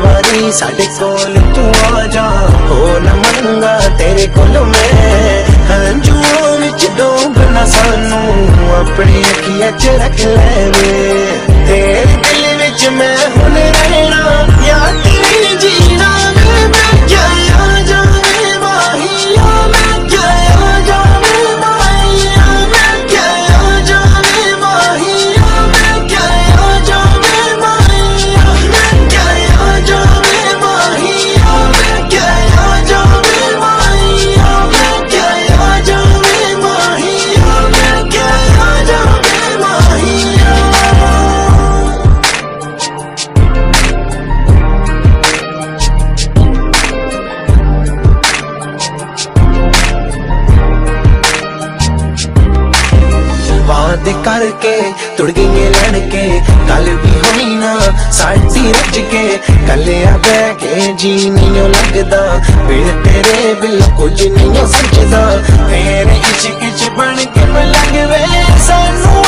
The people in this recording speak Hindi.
वारी साडे कोल तू आ जा, हो न मंगा तेरे कोल मैं, हंजुओं विच डूब ना सानू अपनी अखियां च रख ले वे, तेरे दिल विच मैं हुण रहना या तेरे जीना वे, मैं क्या आ जावे माहिया, मैं क्या आ जावे माहिया, मैं क्या आ जावे माहिया, मैं क्या आ जावे माहिया, मैं क्या आ जावे माहिया, मैं क्या आ जावे माहिया, मैं क्या आ जावे माहिया, मैं क्या आ जावे माहिया। वादे करके तुड़ गई लड़के, कल भी होई ना साड़ी रज के, कलिया बह के जी नहीं लगदा, बिन तेरे बिल कुछ नहीं सजदा, तेरे इच बन के मैं लगवे सानू